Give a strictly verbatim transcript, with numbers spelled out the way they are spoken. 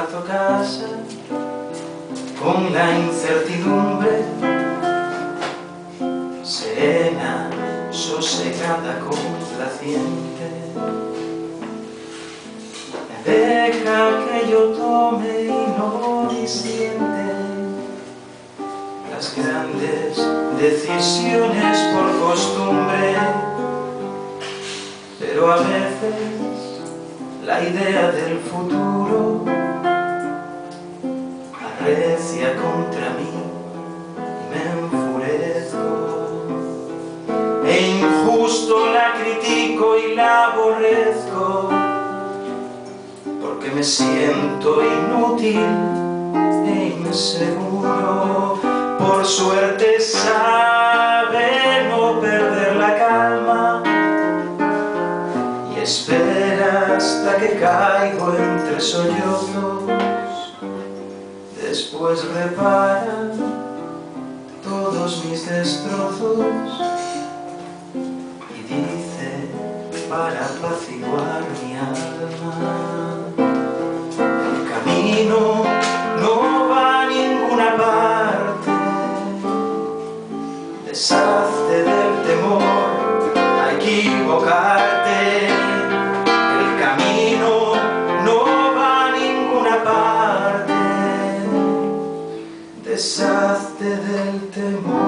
descalzo casa con la incertidumbre, serena, sosegada, complaciente. Me deja que yo tome y no disiente las grandes decisiones por costumbre, pero a veces la idea del futuro arrecia contra mí y me enfurezco, e injusto la critico y la aborrezco, porque me siento inútil e inseguro. Por suerte sabe no perder la calma y espera hasta que caigo entre sollozos. Después repara todos mis destrozos y dice para apaciguar mi alma: el camino no va a ninguna parte, deshazte del temor a equivocarte. El camino no va a ninguna parte, deshazte del temor.